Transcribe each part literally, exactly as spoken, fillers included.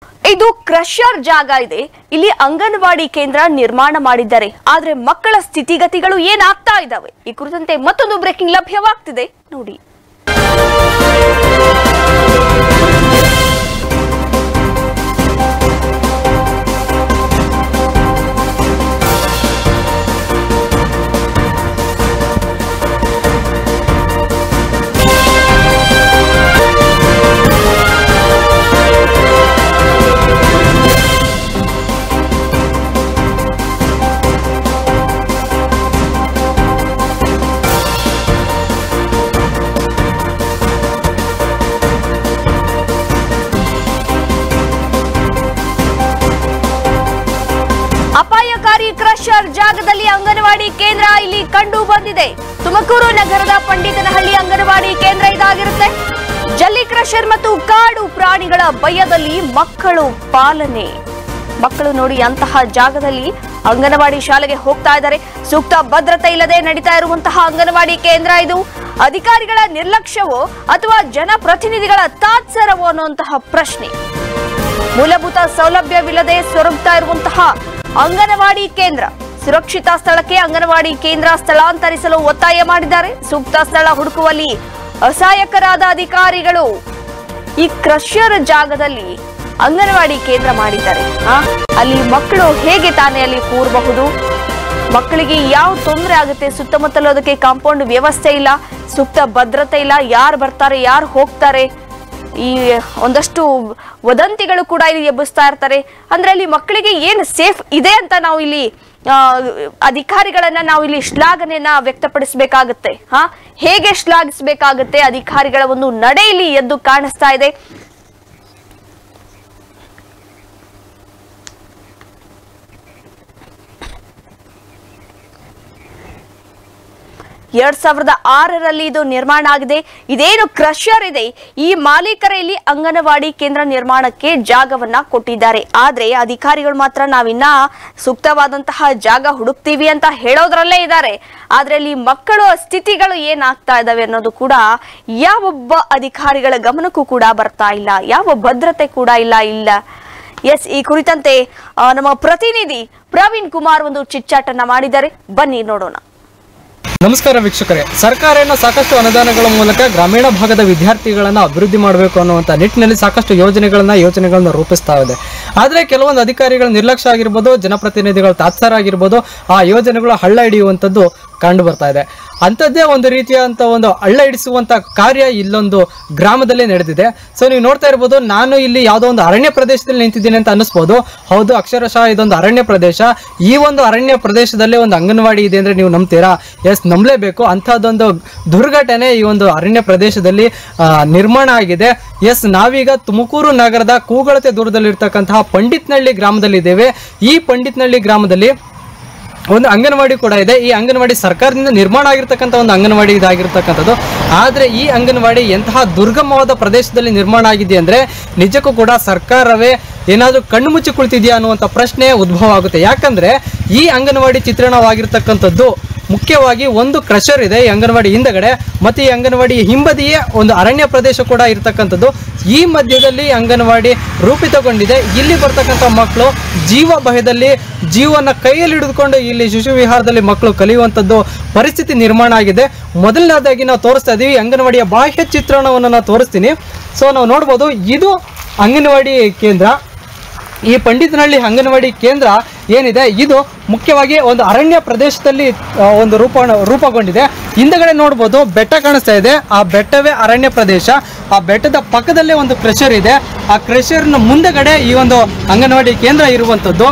ಇದು ಕ್ರಷರ್ ಜಾಗ ಇದೆ. ಇಲ್ಲಿ ಅಂಗನವಾಡಿ ಕೇಂದ್ರ ನಿರ್ಮಾಣ ಮಾಡಿದ್ದಾರೆ. ಆದ್ರೆ ಮಕ್ಕಳ ಸ್ಥಿತಿಗತಿಗಳು ಏನಾಗ್ತಾ ಇದ್ದಾವೆ ಈ ಕುರಿತಂತೆ ಮತ್ತೊಂದು ಬ್ರೇಕಿಂಗ್ ಲಭ್ಯವಾಗ್ತಿದೆ ನೋಡಿ. ಅಪಾಯಕಾರಿ ಕ್ರಷರ್ ಜಾಗದಲ್ಲಿ ಅಂಗನವಾಡಿ ಕೇಂದ್ರ ಇಲ್ಲಿ ಕಂಡು ಬಂದಿದೆ. ತುಮಕೂರು ನಗರದ ಪಂಡಿತನಹಳ್ಳಿ ಅಂಗನವಾಡಿ ಕೇಂದ್ರ ಇದಾಗಿರುತ್ತೆ. ಜಲ್ಲಿ ಕ್ರಷರ್ ಮತ್ತು ಕಾಡು ಪ್ರಾಣಿಗಳ ಭಯದಲ್ಲಿ ಮಕ್ಕಳು ಪಾಲನೆ. ಮಕ್ಕಳು ನೋಡಿ ಅಂತಹ ಜಾಗದಲ್ಲಿ ಅಂಗನವಾಡಿ ಶಾಲೆಗೆ ಹೋಗ್ತಾ ಇದ್ದಾರೆ. ಸೂಕ್ತ ಭದ್ರತೆ ಇಲ್ಲದೆ ನಡೀತಾ ಇರುವಂತಹ ಅಂಗನವಾಡಿ ಕೇಂದ್ರ ಇದು. ಅಧಿಕಾರಿಗಳ ನಿರ್ಲಕ್ಷ್ಯವೋ ಅಥವಾ ಜನಪ್ರತಿನಿಧಿಗಳ ತಾತ್ಸರವೋ ಅನ್ನುವಂತಹ ಪ್ರಶ್ನೆ. ಮೂಲಭೂತ ಸೌಲಭ್ಯವಿಲ್ಲದೆ ಸೊರಗ್ತಾ ಇರುವಂತಹ ಅಂಗನವಾಡಿ ಕೇಂದ್ರ. ಸುರಕ್ಷಿತ ಸ್ಥಳಕ್ಕೆ ಅಂಗನವಾಡಿ ಕೇಂದ್ರ ಸ್ಥಳಾಂತರಿಸಲು ಒತ್ತಾಯ ಮಾಡಿದ್ದಾರೆ. ಸೂಕ್ತ ಸ್ಥಳ ಹುಡುಕುವಲ್ಲಿ ಅಸಹಾಯಕರಾದ ಅಧಿಕಾರಿಗಳು ಈ ಕ್ರಷರ್ ಜಾಗದಲ್ಲಿ ಅಂಗನವಾಡಿ ಕೇಂದ್ರ ಮಾಡಿದ್ದಾರೆ. ಅಲ್ಲಿ ಮಕ್ಕಳು ಹೇಗೆ ತಾನೇ ಅಲ್ಲಿ ಕೂರಬಹುದು? ಮಕ್ಕಳಿಗೆ ಯಾವ ತೊಂದರೆ ಆಗುತ್ತೆ? ಸುತ್ತಮುತ್ತಲು ಅದಕ್ಕೆ ಕಾಂಪೌಂಡ್ ವ್ಯವಸ್ಥೆ ಇಲ್ಲ, ಸೂಕ್ತ ಭದ್ರತೆ ಇಲ್ಲ. ಯಾರು ಬರ್ತಾರೆ, ಯಾರು ಹೋಗ್ತಾರೆ, ಈ ಒಂದಷ್ಟು ವದಂತಿಗಳು ಕೂಡ ಇಲ್ಲಿ ಎಬ್ಬಿಸ್ತಾ ಇರ್ತಾರೆ. ಅಂದ್ರೆ ಅಲ್ಲಿ ಮಕ್ಕಳಿಗೆ ಏನು ಸೇಫ್ ಇದೆ ಅಂತ ನಾವು ಇಲ್ಲಿ ಅಧಿಕಾರಿಗಳನ್ನ ನಾವು ಇಲ್ಲಿ ಶ್ಲಾಘನೆಯನ್ನ ವ್ಯಕ್ತಪಡಿಸಬೇಕಾಗುತ್ತೆ. ಹಾ ಹೇಗೆ ಶ್ಲಾಘಿಸಬೇಕಾಗುತ್ತೆ? ಅಧಿಕಾರಿಗಳ ಒಂದು ನಡೆ ಇಲ್ಲಿ ಎದ್ದು ಕಾಣಿಸ್ತಾ ಇದೆ. ಎರಡ್ ಸಾವಿರದ ಆರರಲ್ಲಿ ಇದು ನಿರ್ಮಾಣ ಆಗಿದೆ. ಇದೇನು ಕ್ರಷರ್ ಇದೆ, ಈ ಮಾಲೀಕರೇ ಇಲ್ಲಿ ಅಂಗನವಾಡಿ ಕೇಂದ್ರ ನಿರ್ಮಾಣಕ್ಕೆ ಜಾಗವನ್ನ ಕೊಟ್ಟಿದ್ದಾರೆ. ಆದ್ರೆ ಅಧಿಕಾರಿಗಳು ಮಾತ್ರ ನಾವಿನ್ನ ಸೂಕ್ತವಾದಂತಹ ಜಾಗ ಹುಡುಕ್ತೀವಿ ಅಂತ ಹೇಳೋದ್ರಲ್ಲೇ ಇದ್ದಾರೆ. ಆದ್ರೆ ಅಲ್ಲಿ ಮಕ್ಕಳ ಸ್ಥಿತಿಗಳು ಏನಾಗ್ತಾ ಇದಾವೆ ಅನ್ನೋದು ಕೂಡ ಯಾವೊಬ್ಬ ಅಧಿಕಾರಿಗಳ ಗಮನಕ್ಕೂ ಕೂಡ ಬರ್ತಾ ಇಲ್ಲ. ಯಾವ ಭದ್ರತೆ ಕೂಡ ಇಲ್ಲ ಇಲ್ಲ ಎಸ್ ಈ ಕುರಿತಂತೆ ನಮ್ಮ ಪ್ರತಿನಿಧಿ ಪ್ರವೀಣ್ ಕುಮಾರ್ ಒಂದು ಚಿಟ್ಚಾಟನ್ನ ಮಾಡಿದ್ದಾರೆ. ಬನ್ನಿ ನೋಡೋಣ. ನಮಸ್ಕಾರ ವೀಕ್ಷಕರೇ, ಸರ್ಕಾರ ಸಾಕಷ್ಟು ಅನುದಾನಗಳ ಮೂಲಕ ಗ್ರಾಮೀಣ ಭಾಗದ ವಿದ್ಯಾರ್ಥಿಗಳನ್ನ ಅಭಿವೃದ್ಧಿ ಮಾಡಬೇಕು ಅನ್ನುವಂಥ ನಿಟ್ಟಿನಲ್ಲಿ ಸಾಕಷ್ಟು ಯೋಜನೆಗಳನ್ನ ಯೋಜನೆಗಳನ್ನ ರೂಪಿಸ್ತಾ ಇದೆ. ಆದರೆ ಕೆಲವೊಂದು ಅಧಿಕಾರಿಗಳ ನಿರ್ಲಕ್ಷ್ಯ ಆಗಿರ್ಬೋದು, ಜನಪ್ರತಿನಿಧಿಗಳ ತಾತ್ಸಾರ ಆಗಿರ್ಬೋದು, ಆ ಯೋಜನೆಗಳು ಹಳ್ಳ ಹಿಡಿಯುವಂಥದ್ದು ಕಂಡು ಬರ್ತಾ ಇದೆ. ಅಂಥದ್ದೇ ಒಂದು ರೀತಿಯಾದಂಥ ಒಂದು ಹಳ್ಳ ಹಿಡಿಸುವಂಥ ಕಾರ್ಯ ಇಲ್ಲೊಂದು ಗ್ರಾಮದಲ್ಲೇ ನಡೆದಿದೆ. ಸೊ ನೀವು ನೋಡ್ತಾ ಇರ್ಬೋದು, ನಾನು ಇಲ್ಲಿ ಯಾವುದೋ ಒಂದು ಅರಣ್ಯ ಪ್ರದೇಶದಲ್ಲಿ ನಿಂತಿದ್ದೀನಿ ಅಂತ ಅನ್ನಿಸ್ಬೋದು. ಹೌದು, ಅಕ್ಷರಶಃ ಇದೊಂದು ಅರಣ್ಯ ಪ್ರದೇಶ. ಈ ಒಂದು ಅರಣ್ಯ ಪ್ರದೇಶದಲ್ಲೇ ಒಂದು ಅಂಗನವಾಡಿ ಇದೆ ಅಂದರೆ ನೀವು ನಂಬ್ತೀರಾ? ಎಸ್, ನಂಬಲೇಬೇಕು. ಅಂಥದ್ದೊಂದು ದುರ್ಘಟನೆ ಈ ಒಂದು ಅರಣ್ಯ ಪ್ರದೇಶದಲ್ಲಿ ನಿರ್ಮಾಣ ಆಗಿದೆ. ಎಸ್, ನಾವೀಗ ತುಮಕೂರು ನಗರದ ಕೂಗಳತೆ ದೂರದಲ್ಲಿರ್ತಕ್ಕಂತಹ ಪಂಡಿತನಹಳ್ಳಿ ಗ್ರಾಮದಲ್ಲಿದ್ದೇವೆ. ಈ ಪಂಡಿತನಹಳ್ಳಿ ಗ್ರಾಮದಲ್ಲಿ ಒಂದು ಅಂಗನವಾಡಿ ಕೂಡ ಇದೆ. ಈ ಅಂಗನವಾಡಿ ಸರ್ಕಾರದಿಂದ ನಿರ್ಮಾಣ ಆಗಿರ್ತಕ್ಕಂಥ ಒಂದು ಅಂಗನವಾಡಿ ಇದಾಗಿರ್ತಕ್ಕಂಥದ್ದು. ಆದರೆ ಈ ಅಂಗನವಾಡಿ ಎಂತಹ ದುರ್ಗಮವಾದ ಪ್ರದೇಶದಲ್ಲಿ ನಿರ್ಮಾಣ ಆಗಿದೆ ಅಂದರೆ ನಿಜಕ್ಕೂ ಕೂಡ ಸರ್ಕಾರವೇ ಏನಾದರೂ ಕಣ್ಣು ಮುಚ್ಚಿ ಕುಳಿತಿದೆಯಾ ಅನ್ನುವಂಥ ಪ್ರಶ್ನೆ ಉದ್ಭವ ಆಗುತ್ತೆ. ಯಾಕಂದರೆ ಈ ಅಂಗನವಾಡಿ ಚಿತ್ರಣವಾಗಿರ್ತಕ್ಕಂಥದ್ದು ಮುಖ್ಯವಾಗಿ ಒಂದು ಕ್ರಷರ್ ಇದೆ ಈ ಅಂಗನವಾಡಿ ಹಿಂದಗಡೆ, ಮತ್ತು ಈ ಅಂಗನವಾಡಿ ಹಿಂಬದಿಯೇ ಒಂದು ಅರಣ್ಯ ಪ್ರದೇಶ ಕೂಡ ಇರತಕ್ಕಂಥದ್ದು. ಈ ಮಧ್ಯದಲ್ಲಿ ಅಂಗನವಾಡಿ ರೂಪಿತಗೊಂಡಿದೆ. ಇಲ್ಲಿ ಬರ್ತಕ್ಕಂಥ ಮಕ್ಕಳು ಜೀವ ಭಯದಲ್ಲಿ ಜೀವನ ಕೈಯಲ್ಲಿ ಹಿಡಿದುಕೊಂಡು ಇಲ್ಲಿ ಶಿಶು ವಿಹಾರದಲ್ಲಿ ಮಕ್ಕಳು ಕಲಿಯುವಂಥದ್ದು ಪರಿಸ್ಥಿತಿ ನಿರ್ಮಾಣ ಆಗಿದೆ. ಮೊದಲನೇದಾಗಿ ನಾವು ತೋರಿಸ್ತಾ ಇದ್ದೀವಿ ಅಂಗನವಾಡಿಯ ಬಾಹ್ಯ ಚಿತ್ರಣವನ್ನು ನಾನು ತೋರಿಸ್ತೀನಿ. ಸೊ ನಾವು ನೋಡ್ಬೋದು, ಇದು ಅಂಗನವಾಡಿ ಕೇಂದ್ರ. ಈ ಪಂಡಿತನಹಳ್ಳಿ ಅಂಗನವಾಡಿ ಕೇಂದ್ರ ಏನಿದೆ ಇದು ಮುಖ್ಯವಾಗಿ ಒಂದು ಅರಣ್ಯ ಪ್ರದೇಶದಲ್ಲಿ ಒಂದು ರೂಪ ರೂಪುಗೊಂಡಿದೆ. ಹಿಂದಗಡೆ ನೋಡ್ಬೋದು ಬೆಟ್ಟ ಕಾಣಿಸ್ತಾ ಇದೆ. ಆ ಬೆಟ್ಟವೇ ಅರಣ್ಯ ಪ್ರದೇಶ. ಆ ಬೆಟ್ಟದ ಪಕ್ಕದಲ್ಲೇ ಒಂದು ಕ್ರಷರ್ ಇದೆ. ಆ ಕ್ರಷರ್ನ ಮುಂದಗಡೆ ಈ ಒಂದು ಅಂಗನವಾಡಿ ಕೇಂದ್ರ ಇರುವಂಥದ್ದು.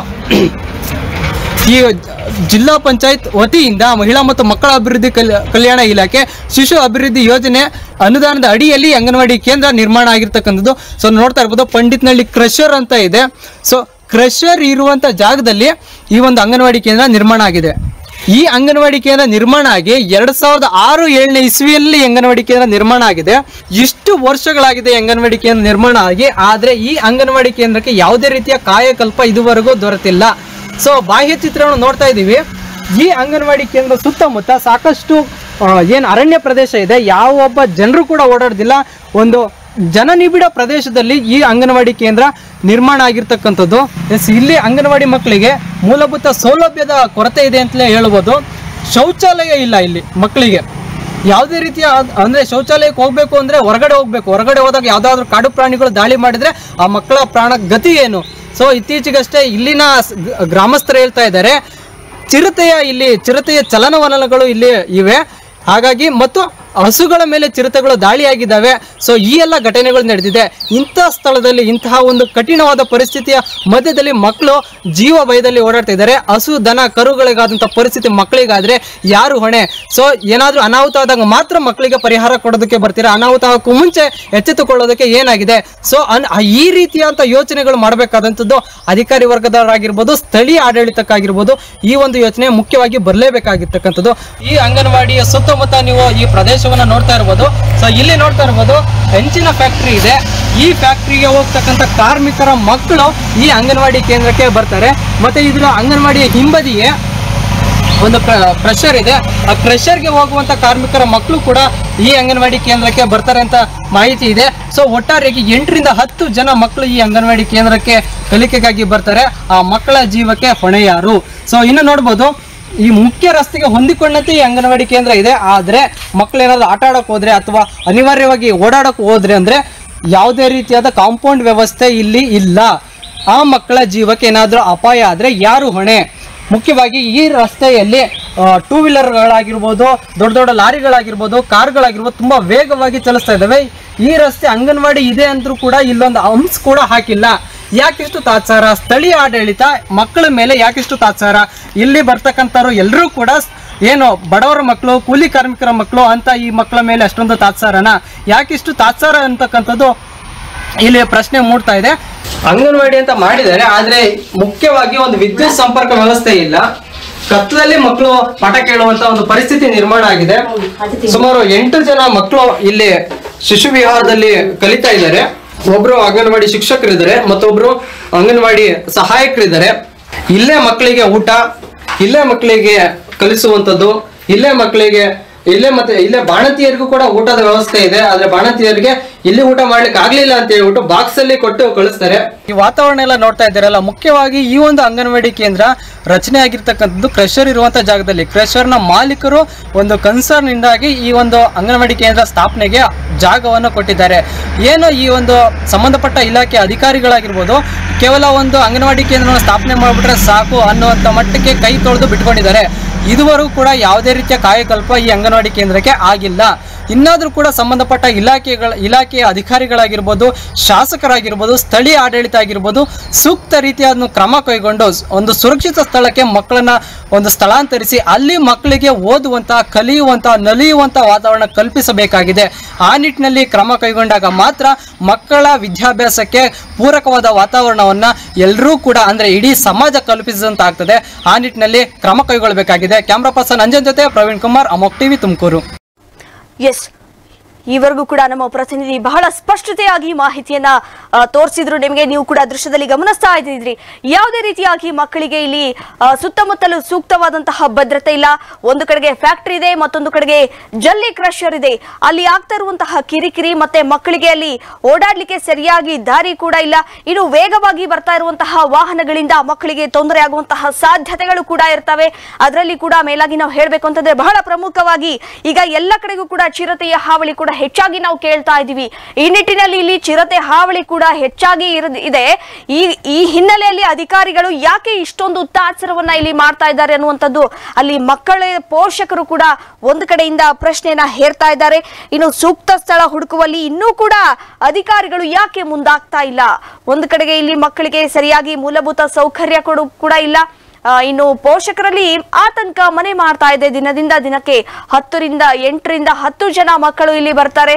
ಈ ಜಿಲ್ಲಾ ಪಂಚಾಯತ್ ವತಿಯಿಂದ ಮಹಿಳಾ ಮತ್ತು ಮಕ್ಕಳ ಅಭಿವೃದ್ಧಿ ಕಲ್ಯಾಣ ಇಲಾಖೆ ಶಿಶು ಅಭಿವೃದ್ಧಿ ಯೋಜನೆ ಅನುದಾನದ ಅಡಿಯಲ್ಲಿ ಅಂಗನವಾಡಿ ಕೇಂದ್ರ ನಿರ್ಮಾಣ ಆಗಿರ್ತಕ್ಕಂಥದ್ದು. ಸೊ ನೋಡ್ತಾ ಇರ್ಬೋದು, ಪಂಡಿತನಹಳ್ಳಿ ಕ್ರಷರ್ ಅಂತ ಇದೆ. ಸೊ ಕ್ರಷರ್ ಇರುವಂಥ ಜಾಗದಲ್ಲಿ ಈ ಒಂದು ಅಂಗನವಾಡಿ ಕೇಂದ್ರ ನಿರ್ಮಾಣ ಆಗಿದೆ. ಈ ಅಂಗನವಾಡಿ ಕೇಂದ್ರ ನಿರ್ಮಾಣ ಆಗಿ ಎರಡ್ ಸಾವಿರದ ಆರು ಏಳನೇ ಇಸ್ವಿಯಲ್ಲಿ ಅಂಗನವಾಡಿ ಕೇಂದ್ರ ನಿರ್ಮಾಣ ಆಗಿದೆ. ಇಷ್ಟು ವರ್ಷಗಳಾಗಿದೆ ಅಂಗನವಾಡಿ ಕೇಂದ್ರ ನಿರ್ಮಾಣ ಆಗಿ, ಆದರೆ ಈ ಅಂಗನವಾಡಿ ಕೇಂದ್ರಕ್ಕೆ ಯಾವುದೇ ರೀತಿಯ ಕಾಯಕಲ್ಪ ಇದುವರೆಗೂ ದೊರೆತಿಲ್ಲ. ಸೊ ಬಾಹ್ಯ ಚಿತ್ರವನ್ನು ನೋಡ್ತಾ ಇದ್ದೀವಿ. ಈ ಅಂಗನವಾಡಿ ಕೇಂದ್ರ ಸುತ್ತಮುತ್ತ ಸಾಕಷ್ಟು ಏನು ಅರಣ್ಯ ಪ್ರದೇಶ ಇದೆ. ಯಾವೊಬ್ಬ ಜನರು ಕೂಡ ಓಡಾಡೋದಿಲ್ಲ. ಒಂದು ಜನನಿಬಿಡ ಪ್ರದೇಶದಲ್ಲಿ ಈ ಅಂಗನವಾಡಿ ಕೇಂದ್ರ ನಿರ್ಮಾಣ ಆಗಿರ್ತಕ್ಕಂಥದ್ದು. ಎಸ್, ಇಲ್ಲಿ ಅಂಗನವಾಡಿ ಮಕ್ಕಳಿಗೆ ಮೂಲಭೂತ ಸೌಲಭ್ಯದ ಕೊರತೆ ಇದೆ ಅಂತಲೇ ಹೇಳ್ಬೋದು. ಶೌಚಾಲಯ ಇಲ್ಲ ಇಲ್ಲಿ ಮಕ್ಕಳಿಗೆ. ಯಾವುದೇ ರೀತಿಯ ಅಂದರೆ ಶೌಚಾಲಯಕ್ಕೆ ಹೋಗಬೇಕು ಅಂದರೆ ಹೊರಗಡೆ ಹೋಗಬೇಕು. ಹೊರಗಡೆ ಹೋದಾಗ ಯಾವುದಾದ್ರೂ ಕಾಡು ಪ್ರಾಣಿಗಳು ದಾಳಿ ಮಾಡಿದರೆ ಆ ಮಕ್ಕಳ ಪ್ರಾಣ ಗತಿ ಏನು? ಸೊ ಇತ್ತೀಚೆಗಷ್ಟೇ ಇಲ್ಲಿನ ಗ್ರಾಮಸ್ಥರು ಹೇಳ್ತಾ ಇದ್ದಾರೆ, ಚಿರತೆಯ ಇಲ್ಲಿ ಚಿರತೆಯ ಚಲನವಲನಗಳು ಇಲ್ಲಿ ಇವೆ. ಹಾಗಾಗಿ ಮತ್ತು ಹಸುಗಳ ಮೇಲೆ ಚಿರತೆಗಳು ದಾಳಿಯಾಗಿದ್ದಾವೆ. ಸೊ ಈ ಎಲ್ಲ ಘಟನೆಗಳು ನಡೆದಿದೆ. ಇಂಥ ಸ್ಥಳದಲ್ಲಿ ಇಂತಹ ಒಂದು ಕಠಿಣವಾದ ಪರಿಸ್ಥಿತಿಯ ಮಧ್ಯದಲ್ಲಿ ಮಕ್ಕಳು ಜೀವ ಭಯದಲ್ಲಿ ಓಡಾಡ್ತಾ ಇದ್ದಾರೆ. ಹಸು ದನ ಕರುಗಳಿಗಾದಂಥ ಪರಿಸ್ಥಿತಿ ಮಕ್ಕಳಿಗಾದರೆ ಯಾರು ಹೊಣೆ? ಸೊ ಏನಾದರೂ ಅನಾಹುತ ಆದಾಗ ಮಾತ್ರ ಮಕ್ಕಳಿಗೆ ಪರಿಹಾರ ಕೊಡೋದಕ್ಕೆ ಬರ್ತೀರಾ. ಅನಾಹುತ ಆಗೋಕ್ಕೂ ಮುಂಚೆ ಎಚ್ಚೆತ್ತುಕೊಳ್ಳೋದಕ್ಕೆ ಏನಾಗಿದೆ? ಸೊ ಅನ್ ಈ ರೀತಿಯಂಥ ಯೋಚನೆಗಳು ಮಾಡಬೇಕಾದಂಥದ್ದು ಅಧಿಕಾರಿ ವರ್ಗದವರಾಗಿರ್ಬೋದು, ಸ್ಥಳೀಯ ಆಡಳಿತಕ್ಕಾಗಿರ್ಬೋದು. ಈ ಒಂದು ಯೋಚನೆ ಮುಖ್ಯವಾಗಿ ಬರಲೇಬೇಕಾಗಿರ್ತಕ್ಕಂಥದ್ದು. ಈ ಅಂಗನವಾಡಿಯ ಸುತ್ತಮುತ್ತ ನೀವು ಈ ಪ್ರದೇಶ ನೋಡ್ತಾ ಇರಬಹುದು. ಸೊ ಇಲ್ಲಿ ನೋಡ್ತಾ ಇರಬಹುದು ಹೆಂಚಿನ ಫ್ಯಾಕ್ಟರಿ ಇದೆ. ಈ ಫ್ಯಾಕ್ಟರಿಗೆ ಹೋಗ್ತಕ್ಕಂಥ ಕಾರ್ಮಿಕರ ಮಕ್ಕಳು ಈ ಅಂಗನವಾಡಿ ಕೇಂದ್ರಕ್ಕೆ ಬರ್ತಾರೆ. ಮತ್ತೆ ಇದರ ಅಂಗನವಾಡಿಯ ಹಿಂಬದಿಗೆ ಒಂದು ಕ್ರಷರ್ ಇದೆ. ಆ ಕ್ರಷರ್ಗೆ ಹೋಗುವಂತ ಕಾರ್ಮಿಕರ ಮಕ್ಕಳು ಕೂಡ ಈ ಅಂಗನವಾಡಿ ಕೇಂದ್ರಕ್ಕೆ ಬರ್ತಾರೆ ಅಂತ ಮಾಹಿತಿ ಇದೆ. ಸೊ ಒಟ್ಟಾರೆಯಾಗಿ ಎಂಟರಿಂದ ಹತ್ತು ಜನ ಮಕ್ಕಳು ಈ ಅಂಗನವಾಡಿ ಕೇಂದ್ರಕ್ಕೆ ಕಲಿಕೆಗಾಗಿ ಬರ್ತಾರೆ. ಆ ಮಕ್ಕಳ ಜೀವಕ್ಕೆ ಹೊಣೆ ಯಾರು? ಸೊ ಇನ್ನು ನೋಡ್ಬೋದು, ಈ ಮುಖ್ಯ ರಸ್ತೆಗೆ ಹೊಂದಿಕೊಂಡಂತೆ ಈ ಅಂಗನವಾಡಿ ಕೇಂದ್ರ ಇದೆ. ಆದರೆ ಮಕ್ಕಳು ಏನಾದ್ರು ಆಟ ಆಡೋಕೆ ಹೋದ್ರೆ ಅಥವಾ ಅನಿವಾರ್ಯವಾಗಿ ಓಡಾಡೋಕೆ ಹೋದ್ರೆ ಅಂದರೆ ಯಾವುದೇ ರೀತಿಯಾದ ಕಾಂಪೌಂಡ್ ವ್ಯವಸ್ಥೆ ಇಲ್ಲಿ ಇಲ್ಲ. ಆ ಮಕ್ಕಳ ಜೀವಕ್ಕೆ ಏನಾದರೂ ಅಪಾಯ ಆದರೆ ಯಾರು ಹೊಣೆ? ಮುಖ್ಯವಾಗಿ ಈ ರಸ್ತೆಯಲ್ಲಿ ಟೂ ವೀಲರ್ಗಳಾಗಿರ್ಬೋದು, ದೊಡ್ಡ ದೊಡ್ಡ ಲಾರಿಗಳಾಗಿರ್ಬೋದು, ಕಾರ್ಗಳಾಗಿರ್ಬೋದು ತುಂಬ ವೇಗವಾಗಿ ಚಲಿಸ್ತಾ ಇದ್ದಾವೆ. ಈ ರಸ್ತೆ ಅಂಗನವಾಡಿ ಇದೆ ಅಂದ್ರೂ ಕೂಡ ಇಲ್ಲೊಂದು ಹಂಪ್ಸ್ ಕೂಡ ಹಾಕಿಲ್ಲ. ಯಾಕಿಷ್ಟು ತಾತ್ಸಾರ? ಸ್ಥಳೀಯ ಆಡಳಿತ ಮಕ್ಕಳ ಮೇಲೆ ಯಾಕಿಷ್ಟು ತಾತ್ಸಾರ? ಇಲ್ಲಿ ಬರ್ತಕ್ಕಂಥವ್ರು ಎಲ್ಲರೂ ಕೂಡ ಏನು ಬಡವರ ಮಕ್ಕಳು, ಕೂಲಿ ಕಾರ್ಮಿಕರ ಮಕ್ಕಳು ಅಂತ ಈ ಮಕ್ಕಳ ಮೇಲೆ ಅಷ್ಟೊಂದು ತಾತ್ಸಾರನ? ಯಾಕಿಷ್ಟು ತಾತ್ಸಾರ ಅಂತಕ್ಕಂಥದ್ದು ಇಲ್ಲಿ ಪ್ರಶ್ನೆ ಮೂಡ್ತಾ ಇದೆ. ಅಂಗನವಾಡಿ ಅಂತ ಮಾಡಿದ್ದಾರೆ, ಆದ್ರೆ ಮುಖ್ಯವಾಗಿ ಒಂದು ವಿದ್ಯುತ್ ಸಂಪರ್ಕ ವ್ಯವಸ್ಥೆ ಇಲ್ಲ. ಕತ್ತಲಲ್ಲಿ ಮಕ್ಕಳು ಪಾಠ ಕೇಳುವಂತ ಒಂದು ಪರಿಸ್ಥಿತಿ ನಿರ್ಮಾಣ ಆಗಿದೆ. ಸುಮಾರು ಎಂಟು ಜನ ಮಕ್ಕಳು ಇಲ್ಲಿ ಶಿಶು ವಿಹಾರದಲ್ಲಿ ಕಲಿತಾ ಇದ್ದಾರೆ. ಒಬ್ರು ಅಂಗನವಾಡಿ ಶಿಕ್ಷಕರಿದ್ದಾರೆ, ಮತ್ತೊಬ್ರು ಅಂಗನವಾಡಿ ಸಹಾಯಕರಿದ್ದಾರೆ. ಇಲ್ಲೇ ಮಕ್ಕಳಿಗೆ ಊಟ, ಇಲ್ಲೇ ಮಕ್ಕಳಿಗೆ ಕಲಿಸುವಂಥದ್ದು, ಇಲ್ಲೇ ಮಕ್ಕಳಿಗೆ ಇಲ್ಲೇ ಮತ್ತೆ ಇಲ್ಲೇ ಬಾಣತಿಯರಿಗೂ ಕೂಡ ಊಟದ ವ್ಯವಸ್ಥೆ ಇದೆ. ಆದ್ರೆ ಬಾಣತಿಯರಿಗೆ ಇಲ್ಲಿ ಊಟ ಮಾಡ್ಲಿಕ್ಕೆ ಆಗ್ಲಿಲ್ಲ ಅಂತ ಹೇಳ್ಬಿಟ್ಟು ಬಾಕ್ಸ್ ಅಲ್ಲಿ ಕೊಟ್ಟು ಕಳಿಸ್ತಾರೆ. ಈ ವಾತಾವರಣ ಎಲ್ಲ ನೋಡ್ತಾ ಇದ್ದಾರಲ್ಲ, ಮುಖ್ಯವಾಗಿ ಈ ಒಂದು ಅಂಗನವಾಡಿ ಕೇಂದ್ರ ರಚನೆ ಆಗಿರ್ತಕ್ಕಂಥದ್ದು ಕ್ರಷರ್ ಇರುವಂತ ಜಾಗದಲ್ಲಿ. ಕ್ರಷರ್ ನ ಮಾಲೀಕರು ಒಂದು ಕನ್ಸರ್ನ್ ಇಂದಾಗಿ ಈ ಒಂದು ಅಂಗನವಾಡಿ ಕೇಂದ್ರ ಸ್ಥಾಪನೆಗೆ ಜಾಗವನ್ನು ಕೊಟ್ಟಿದ್ದಾರೆ. ಏನು ಈ ಒಂದು ಸಂಬಂಧಪಟ್ಟ ಇಲಾಖೆ ಅಧಿಕಾರಿಗಳಾಗಿರ್ಬೋದು, ಕೇವಲ ಒಂದು ಅಂಗನವಾಡಿ ಕೇಂದ್ರವನ್ನು ಸ್ಥಾಪನೆ ಮಾಡಿಬಿಟ್ರೆ ಸಾಕು ಅನ್ನುವಂಥ ಮಟ್ಟಕ್ಕೆ ಕೈ ತೊಳೆದು ಬಿಟ್ಕೊಂಡಿದ್ದಾರೆ. ಇದುವರೆಗೂ ಕೂಡ ಯಾವುದೇ ರೀತಿಯ ಕಾಯಕಲ್ಪ ಈ ಅಂಗನವಾಡಿ ಕೇಂದ್ರಕ್ಕೆ ಆಗಿಲ್ಲ. ಇನ್ನಾದರೂ ಕೂಡ ಸಂಬಂಧಪಟ್ಟ ಇಲಾಖೆಗಳ ಇಲಾಖೆಯ ಅಧಿಕಾರಿಗಳಾಗಿರ್ಬೋದು, ಶಾಸಕರಾಗಿರ್ಬೋದು, ಸ್ಥಳೀಯ ಆಡಳಿತ ಆಗಿರ್ಬೋದು ಸೂಕ್ತ ರೀತಿಯಾದ ಕ್ರಮ ಕೈಗೊಂಡು ಒಂದು ಸುರಕ್ಷಿತ ಸ್ಥಳಕ್ಕೆ ಮಕ್ಕಳನ್ನ ಒಂದು ಸ್ಥಳಾಂತರಿಸಿ ಅಲ್ಲಿ ಮಕ್ಕಳಿಗೆ ಓದುವಂತಹ, ಕಲಿಯುವಂತಹ, ನಲಿಯುವಂತಹ ವಾತಾವರಣ ಕಲ್ಪಿಸಬೇಕಾಗಿದೆ. ಆ ನಿಟ್ಟಿನಲ್ಲಿ ಕ್ರಮ ಕೈಗೊಂಡಾಗ ಮಾತ್ರ ಮಕ್ಕಳ ವಿದ್ಯಾಭ್ಯಾಸಕ್ಕೆ ಪೂರಕವಾದ ವಾತಾವರಣವನ್ನ ಎಲ್ಲರೂ ಕೂಡ ಅಂದ್ರೆ ಇಡೀ ಸಮಾಜ ಕಲ್ಪಿಸಿದಂತಾಗ್ತದೆ. ಆ ನಿಟ್ಟಿನಲ್ಲಿ ಕ್ರಮ ಕೈಗೊಳ್ಳಬೇಕಾಗಿದೆ. ಕ್ಯಾಮ್ರಾ ಪರ್ಸನ್ ಅಂಜನ್ ಜೊತೆ ಪ್ರವೀಣ್ ಕುಮಾರ್, ಅಮೋಘ್ ಟಿವಿ, ತುಮಕೂರು. ಎಸ್, ಈವರೆಗೂ ಕೂಡ ನಮ್ಮ ಪ್ರತಿನಿಧಿ ಬಹಳ ಸ್ಪಷ್ಟತೆಯಾಗಿ ಮಾಹಿತಿಯನ್ನ ತೋರಿಸಿದ್ರು ನಿಮಗೆ. ನೀವು ಕೂಡ ದೃಶ್ಯದಲ್ಲಿ ಗಮನಿಸ್ತಾ ಇದ್ದಿದ್ರಿ, ಯಾವುದೇ ರೀತಿಯಾಗಿ ಮಕ್ಕಳಿಗೆ ಇಲ್ಲಿ ಸುತ್ತಮುತ್ತಲು ಸೂಕ್ತವಾದಂತಹ ಭದ್ರತೆ ಇಲ್ಲ. ಒಂದು ಕಡೆಗೆ ಫ್ಯಾಕ್ಟರಿ ಇದೆ, ಮತ್ತೊಂದು ಕಡೆಗೆ ಜಲ್ಲಿ ಕ್ರಷರ್ ಇದೆ. ಅಲ್ಲಿ ಆಗ್ತಾ ಇರುವಂತಹ ಕಿರಿಕಿರಿ ಮತ್ತೆ ಮಕ್ಕಳಿಗೆ ಅಲ್ಲಿ ಓಡಾಡ್ಲಿಕ್ಕೆ ಸರಿಯಾಗಿ ದಾರಿ ಕೂಡ ಇಲ್ಲ. ಇನ್ನು ವೇಗವಾಗಿ ಬರ್ತಾ ಇರುವಂತಹ ವಾಹನಗಳಿಂದ ಮಕ್ಕಳಿಗೆ ತೊಂದರೆ ಆಗುವಂತಹ ಸಾಧ್ಯತೆಗಳು ಕೂಡ ಇರ್ತವೆ. ಅದರಲ್ಲಿ ಕೂಡ ಮೇಲಾಗಿ ನಾವು ಹೇಳ್ಬೇಕು ಅಂತಂದ್ರೆ ಬಹಳ ಪ್ರಮುಖವಾಗಿ ಈಗ ಎಲ್ಲ ಕಡೆಗೂ ಕೂಡ ಚಿರತೆಯ ಹಾವಳಿ ಕೂಡ ಹೆಚ್ಚಾಗಿ ನಾವು ಕೇಳ್ತಾ ಇದೀವಿ. ಈ ನಿಟ್ಟಿನಲ್ಲಿ ಇಲ್ಲಿ ಚಿರತೆ ಹಾವಳಿ ಕೂಡ ಹೆಚ್ಚಾಗಿ ಇದೆ. ಈ ಈ ಹಿನ್ನೆಲೆಯಲ್ಲಿ ಅಧಿಕಾರಿಗಳು ಯಾಕೆ ಇಷ್ಟೊಂದು ತಾತ್ಸರವನ್ನ ಇಲ್ಲಿ ಮಾಡ್ತಾ ಇದ್ದಾರೆ ಅನ್ನುವಂಥದ್ದು ಅಲ್ಲಿ ಮಕ್ಕಳ ಪೋಷಕರು ಕೂಡ ಒಂದು ಕಡೆಯಿಂದ ಪ್ರಶ್ನೆಯನ್ನ ಹೇರ್ತಾ ಇದ್ದಾರೆ. ಇನ್ನು ಸೂಕ್ತ ಸ್ಥಳ ಹುಡುಕುವಲ್ಲಿ ಇನ್ನೂ ಕೂಡ ಅಧಿಕಾರಿಗಳು ಯಾಕೆ ಮುಂದಾಗ್ತಾ ಇಲ್ಲ? ಒಂದು ಕಡೆಗೆ ಇಲ್ಲಿ ಮಕ್ಕಳಿಗೆ ಸರಿಯಾಗಿ ಮೂಲಭೂತ ಸೌಕರ್ಯ ಕೂಡ ಇಲ್ಲ. ಇನ್ನು ಪೋಷಕರಲ್ಲಿ ಆತಂಕ ಮನೆ ಮಾಡ್ತಾ ಇದೆ. ದಿನದಿಂದ ದಿನಕ್ಕೆ ಹತ್ತರಿಂದ ಎಂಟರಿಂದ ಹತ್ತು ಜನ ಮಕ್ಕಳು ಇಲ್ಲಿ ಬರ್ತಾರೆ.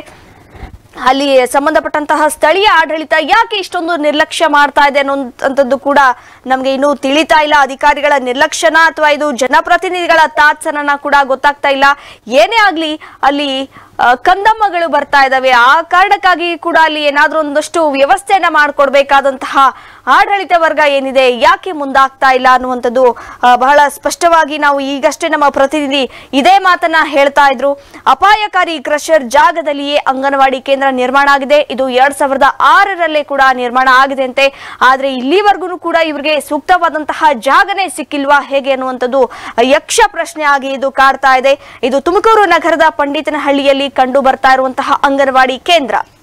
ಅಲ್ಲಿ ಸಂಬಂಧಪಟ್ಟಂತಹ ಸ್ಥಳೀಯ ಆಡಳಿತ ಯಾಕೆ ಇಷ್ಟೊಂದು ನಿರ್ಲಕ್ಷ್ಯ ಮಾಡ್ತಾ ಇದೆ ಅನ್ನುವಂಥದ್ದು ಕೂಡ ನಮ್ಗೆ ಇನ್ನೂ ತಿಳಿತಾ ಇಲ್ಲ. ಅಧಿಕಾರಿಗಳ ನಿರ್ಲಕ್ಷ್ಯನ ಅಥವಾ ಇದು ಜನಪ್ರತಿನಿಧಿಗಳ ತಾತ್ಸರನ ಕೂಡ ಗೊತ್ತಾಗ್ತಾ ಇಲ್ಲ. ಏನೇ ಆಗ್ಲಿ ಅಲ್ಲಿ ಕಂದಮ್ಮಗಳು ಬರ್ತಾ ಇದಾವೆ. ಆ ಕಾರಣಕ್ಕಾಗಿ ಕೂಡ ಅಲ್ಲಿ ಏನಾದ್ರೂ ಒಂದಷ್ಟು ವ್ಯವಸ್ಥೆಯನ್ನ ಮಾಡಿಕೊಡ್ಬೇಕಾದಂತಹ ಆಡಳಿತ ವರ್ಗ ಏನಿದೆ ಯಾಕೆ ಮುಂದಾಗ್ತಾ ಇಲ್ಲ ಅನ್ನುವಂಥದ್ದು ಬಹಳ ಸ್ಪಷ್ಟವಾಗಿ ನಾವು ಈಗಷ್ಟೇ ನಮ್ಮ ಪ್ರತಿನಿಧಿ ಇದೇ ಮಾತನ್ನ ಹೇಳ್ತಾ ಇದ್ರು. ಅಪಾಯಕಾರಿ ಕ್ರಷರ್ ಜಾಗದಲ್ಲಿಯೇ ಅಂಗನವಾಡಿ ಕೇಂದ್ರ ನಿರ್ಮಾಣ ಆಗಿದೆ. ಇದು ಎರಡ್ ಸಾವಿರದ ಆರರಲ್ಲೇ ಕೂಡ ನಿರ್ಮಾಣ ಆಗಿದೆ ಅಂತೆ. ಆದ್ರೆ ಇಲ್ಲಿವರೆಗೂ ಕೂಡ ಇವರಿಗೆ ಸೂಕ್ತವಾದಂತಹ ಜಾಗನೇ ಸಿಕ್ಕಿಲ್ವಾ ಹೇಗೆ ಅನ್ನುವಂಥದ್ದು ಯಕ್ಷ ಪ್ರಶ್ನೆ ಆಗಿ ಇದು ಕಾಡ್ತಾ ಇದೆ. ಇದು ತುಮಕೂರು ನಗರದ ಪಂಡಿತನಹಳ್ಳಿಯಲ್ಲಿ ಕಂಡು ಬರ್ತಾ ಇರುವಂತಹ ಅಂಗನವಾಡಿ ಕೇಂದ್ರ.